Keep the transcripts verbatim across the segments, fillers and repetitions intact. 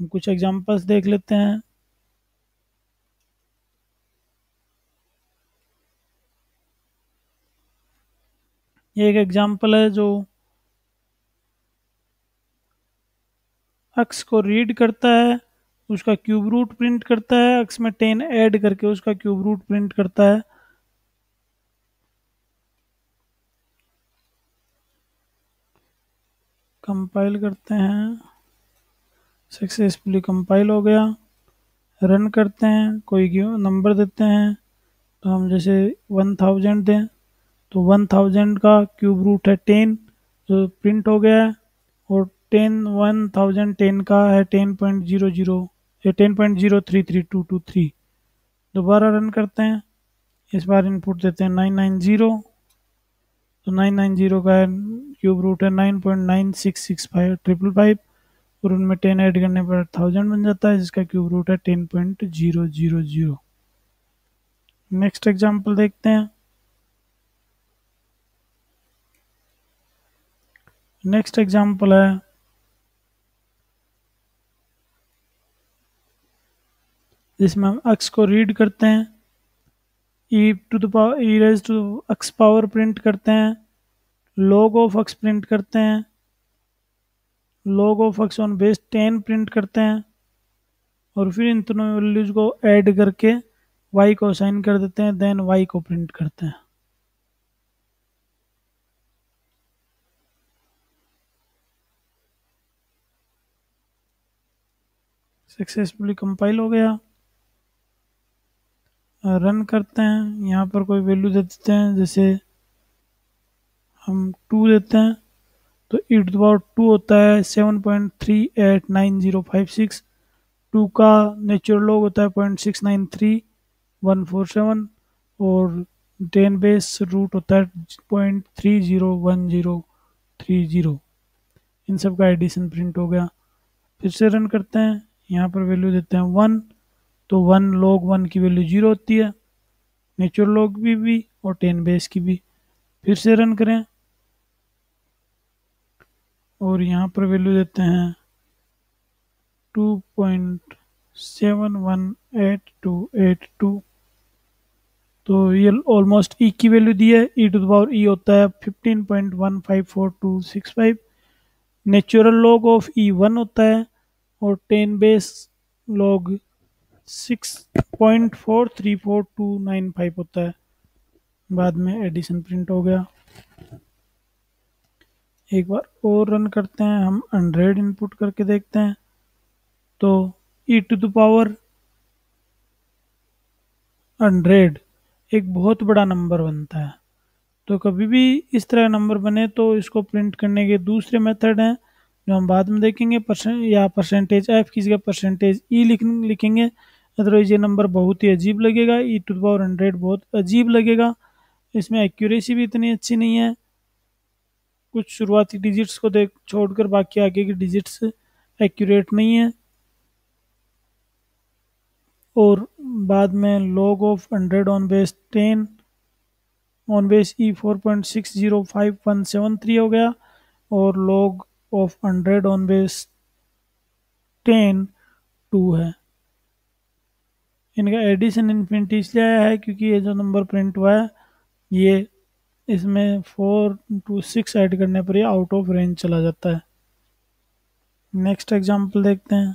हम कुछ एग्जांपल्स देख लेते हैं। ये एक एग्जांपल है जो अक्स को रीड करता है, उसका क्यूब रूट प्रिंट करता है, अक्स में टेन ऐड करके उसका क्यूब रूट प्रिंट करता है। कंपाइल करते हैं, सक्सेसफुली कंपाइल हो गया। रन करते हैं, कोई नंबर देते हैं, तो हम जैसे वन थाउजेंड दें, तो वन थाउजेंड का क्यूब रूट है टेन जो प्रिंट हो गया है, और टेन वन थाउजेंड टेन का है टेन पॉइंट जीरो जीरो या ten point zero three three two two three. दोबारा रन करते हैं, इस बार इनपुट देते हैं नाइन नाइन ज़ीरो, तो नाइन नाइन ज़ीरो का है क्यूब रूट है nine point nine six six five triple five, और उनमें टेन ऐड करने पर थाउजेंड बन जाता है, जिसका क्यूब रूट है ten point zero zero zero. Next example देखते हैं। नेक्स्ट एग्जाम्पल है जिसमें हम अक्स को रीड करते हैं, e to the power e raise to x power print करते हैं, लॉग ऑफ अक्स प्रिंट करते हैं, log of x on base ten print करते हैं, और फिर इन दोनों वैल्यूज को ऐड करके वाई को असाइन कर देते हैं, देन वाई को प्रिंट करते हैं। सक्सेसफुली कंपाइल हो गया। रन करते हैं, यहाँ पर कोई वैल्यू दे देते हैं, जैसे हम टू देते हैं, तो e to the power two होता है seven point three eight nine zero five six, two का नेचुरल लॉग होता है point six nine three one four seven, और टेन बेस रूट होता है point three zero one zero three zero. इन सब का एडिशन प्रिंट हो गया। फिर से रन करते हैं, यहाँ पर वैल्यू देते हैं वन, तो वन लॉग वन की वैल्यू जीरो होती है, नेचुरल लॉग भी भी और टेन बेस की भी। फिर से रन करें, और यहाँ पर वैल्यू देते हैं two point seven one eight two eight two, तो ये ऑलमोस्ट ई की वैल्यू दी है, e to the power e होता है fifteen point one five four two six five, natural log of e one होता है, और ten base log six point four three four two nine five होता है। बाद में एडिशन प्रिंट हो गया। एक बार और रन करते हैं, हम हंड्रेड इनपुट करके देखते हैं, तो e to the power hundred एक बहुत बड़ा नंबर बनता है। तो कभी भी इस तरह नंबर बने तो इसको प्रिंट करने के दूसरे मेथड हैं जो हम बाद में देखेंगे, परसेंट या परसेंटेज एफ की जगह परसेंटेज ई लिख लिखेंगे, अदरवाइज ये नंबर बहुत ही अजीब लगेगा, e to the power hundred बहुत अजीब लगेगा। इसमें एक्यूरेसी भी इतनी अच्छी नहीं है, कुछ शुरुआती डिजिट्स को देख छोड़कर बाकी आगे की डिजिट्स एक्यूरेट नहीं है, और बाद में log of hundred on base ten on base e four point six zero five one seven three हो गया, और log of hundred on base ten two है। इनका एडिशन इन्फिनिटी इसलिए आया है क्योंकि ये जो नंबर प्रिंट हुआ है ये इसमें फोर टू सिक्स ऐड करने पर ये आउट ऑफ रेंज चला जाता है। नेक्स्ट एग्जांपल देखते हैं।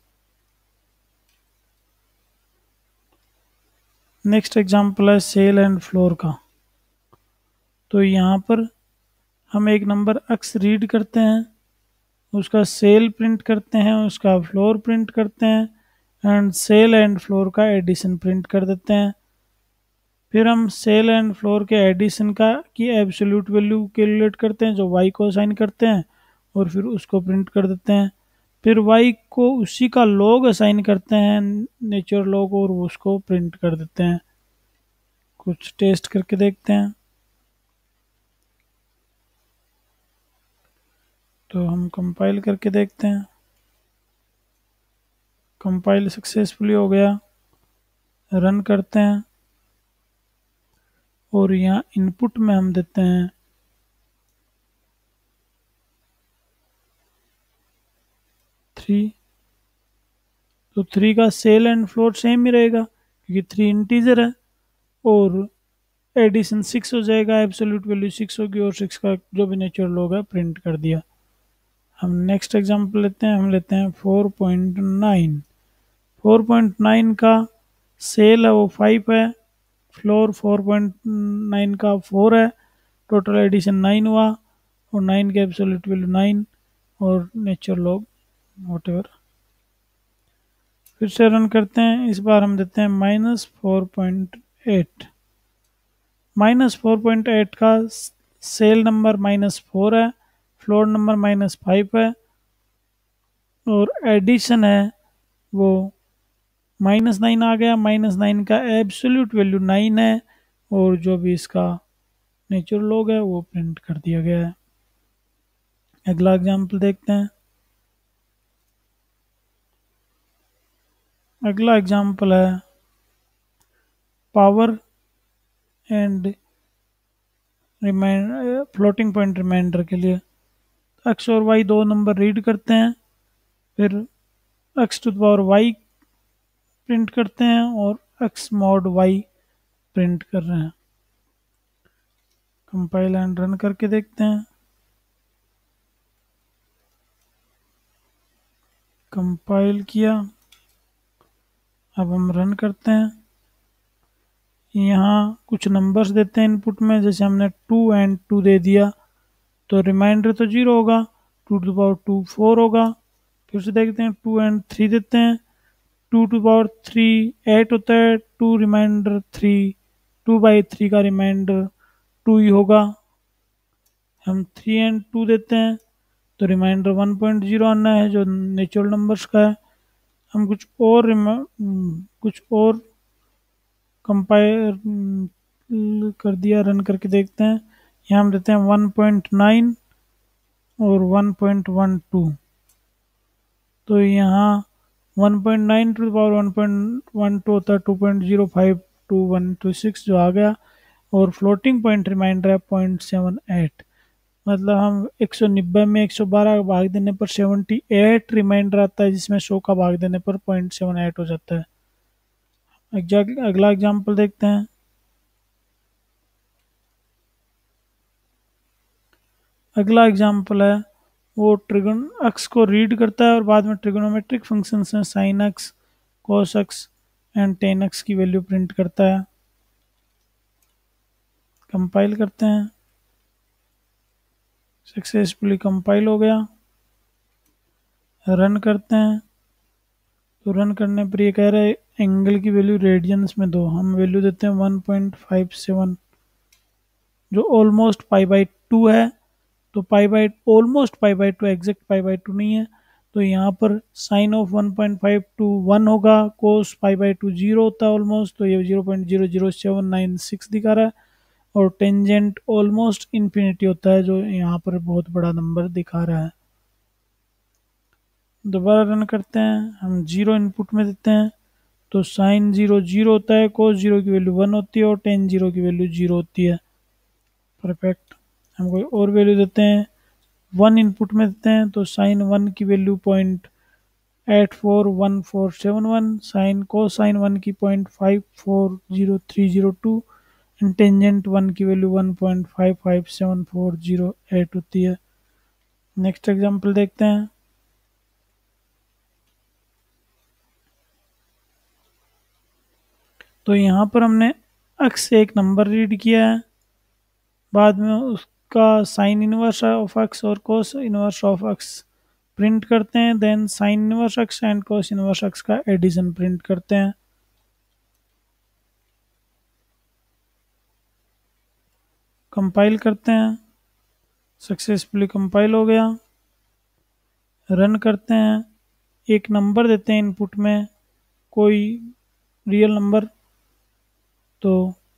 नेक्स्ट एग्जांपल है सेल एंड फ्लोर का। तो यहाँ पर हम एक नंबर अक्स रीड करते हैं, उसका सेल प्रिंट करते हैं, उसका फ्लोर प्रिंट करते हैं, एंड सेल एंड फ्लोर का एडिशन प्रिंट कर देते हैं। फिर हम सेल एंड फ्लोर के एडिशन का की एब्सोल्यूट वैल्यू कैलकुलेट करते हैं जो वाई को असाइन करते हैं, और फिर उसको प्रिंट कर देते हैं। फिर वाई को उसी का लॉग असाइन करते हैं, नेचुरल लॉग, और उसको प्रिंट कर देते हैं। कुछ टेस्ट करके देखते हैं। तो हम कंपाइल करके देखते हैं, कंपाइल सक्सेसफुली हो गया। रन करते हैं, और यहाँ इनपुट में हम देते हैं थ्री तो थ्री का सेल एंड फ्लोट सेम ही रहेगा क्योंकि थ्री इंटीजर है, और एडिशन सिक्स हो जाएगा, एब्सोल्यूट वैल्यू सिक्स होगी, और सिक्स का जो भी नेचुरल लॉग है प्रिंट कर दिया। हम नेक्स्ट एग्जांपल लेते हैं, हम लेते हैं four point nine. Four point nine का सेल है वो फाइव है, फ्लोर फोर पॉइंट नाइन का फोर है, टोटल एडिशन नाइन हुआ, और नाइन के एब्सोल्यूट वैल्यू नाइन, और नेचर लॉग वॉट एवर। फिर से रन करते हैं, इस बार हम देते हैं minus four point eight. Minus four point eight का सेल नंबर माइनस फोर है, फ्लोर नंबर माइनस फाइव है, और एडिशन है वो माइनस नाइन आ गया। माइनस नाइन का एब्सोल्यूट वैल्यू नाइन है, और जो भी इसका नेचुरल लॉग है वो प्रिंट कर दिया गया है। अगला एग्जाम्पल देखते हैं। अगला एग्जाम्पल है power and remainder, floating point remainder के लिए। एक्स और वाई दो नंबर रीड करते हैं, फिर x to the power y print करते हैं, और एक्स मॉड वाई प्रिंट कर रहे हैं। कंपाइल एंड रन करके देखते हैं। कंपाइल किया, अब हम रन करते हैं। यहाँ कुछ नंबर्स देते हैं इनपुट में, जैसे हमने टू एंड टू दे दिया तो रिमाइंडर तो जीरो होगा, two two power two four होगा। फिर से देखते हैं, टू एंड थ्री देते हैं, two two power three eight होता है, two remainder three, two by three का रिमाइंडर टू ही होगा। हम थ्री एंड टू देते हैं तो रिमाइंडर वन पॉइंट जीरो आना है जो नेचुरल नंबर्स का है। हम कुछ और कुछ और कंपाइल कर दिया, रन करके देखते हैं। यहाँ हम देते हैं वन पॉइंट नाइन और वन पॉइंट वन टू, तो यहाँ one point nine two power one point one two होता है two point zero five two one two six जो आ गया, और फ्लोटिंग पॉइंट रिमाइंडर है पॉइंट सेवन एट। मतलब हम एक सौ नब्बे में एक सौ बारह का भाग देने पर सेवेंटी एट रिमाइंडर आता है, जिसमें सौ का भाग देने पर पॉइंट सेवन एट हो जाता है। अगला एग्जाम्पल देखते हैं। अगला एग्जाम्पल है वो ट्रिगन एक्स को रीड करता है और बाद में ट्रिगोनोमेट्रिक फंक्शंस में sine x, cos x and tan x की वैल्यू प्रिंट करता है। कंपाइल करते हैं, सक्सेसफुली कंपाइल हो गया। रन करते हैं, तो रन करने पर ये कह रहा है एंगल की वैल्यू रेडियंस में दो। हम वैल्यू देते हैं वन पॉइंट फाइव सेवन, जो ऑलमोस्ट पाई बाई टू है। तो pi by almost pi by two, exact pi by two नहीं है, तो यहाँ पर sine of one point five two one होगा, cos pi by two zero होता है ऑलमोस्ट, तो ये zero point zero zero seven nine six दिखा रहा है, और टेंजेंट ऑलमोस्ट इन्फिनिटी होता है जो यहाँ पर बहुत बड़ा नंबर दिखा रहा है। दोबारा रन करते हैं, हम जीरो इनपुट में देते हैं तो साइन जीरो जीरो होता है, कोस जीरो की वैल्यू वन होती है, और टेन जीरो की वैल्यू जीरो होती है। परफेक्ट। हम कोई और वैल्यू देते हैं, वन इनपुट में देते हैं तो साइन वन की value point eight four one four seven one, sine को साइन वन की point five four zero three zero two, tangent one की value one point five five seven four zero eight होती है। Next example देखते हैं। तो यहाँ पर हमने एक्स से एक नंबर रीड किया है, बाद में उसका साइन इनवर्स ऑफ एक्स और cos inverse of x print करते हैं, then sine inverse x and cos inverse x का एडिशन प्रिंट करते हैं। कंपाइल करते हैं, सक्सेसफुली कंपाइल हो गया। रन करते हैं, एक नंबर देते हैं इनपुट में, कोई रियल नंबर, तो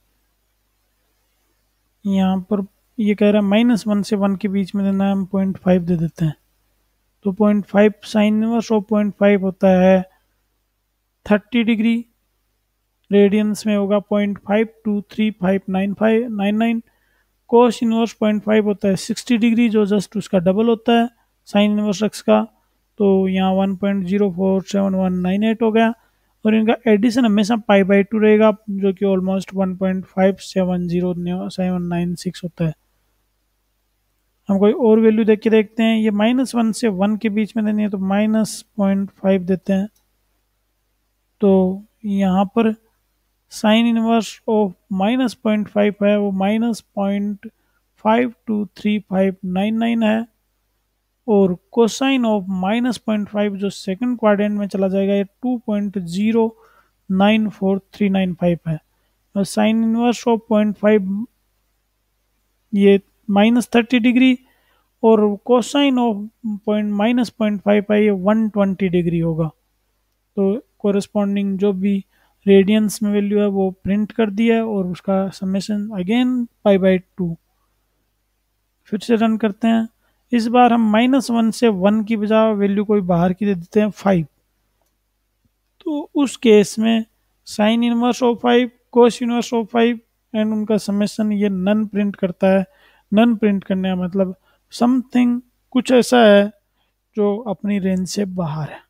यहाँ पर ये कह रहा है माइनस वन से वन के बीच में देना है, हम पॉइंट फाइव दे देते हैं। तो point five sine inverse of point five होता है थर्टी डिग्री, रेडियंस में होगा point five two three five nine five nine nine, cos inverse point five होता है सिक्सटी डिग्री जो जस्ट उसका डबल होता है साइन इनवर्स एक्स का, तो यहाँ one point zero four seven one nine eight हो गया, और इनका एडिशन हमेशा पाई बाई टू रहेगा, जो कि almost one point five seven zero seven nine six होता है। हम कोई और वैल्यू देख के देखते हैं, ये माइनस वन से वन के बीच में देनी है, तो माइनस पॉइंट फाइव देते हैं। तो यहाँ पर sine inverse of minus point five है वो minus point five two three five nine nine है, और cosine of minus point five जो सेकंड क्वाड्रेंट में चला जाएगा ये two point zero nine four three nine five है, और sine inverse of point five ये माइनस थर्टी डिग्री, और cosine of point minus point five है ये वन ट्वेंटी डिग्री होगा। तो कोरस्पॉन्डिंग जो भी रेडियंस में वैल्यू है वो प्रिंट कर दिया है, और उसका summation again pi by two. फिर से रन करते हैं। इस बार हम माइनस वन से वन की बजाय वैल्यू कोई बाहर की दे देते हैं फाइव। तो उस केस में sine inverse of five, cos inverse of five and उनका समेशन ये नन प्रिंट करता है। नन प्रिंट करने का मतलब समथिंग कुछ ऐसा है जो अपनी रेंज से बाहर है।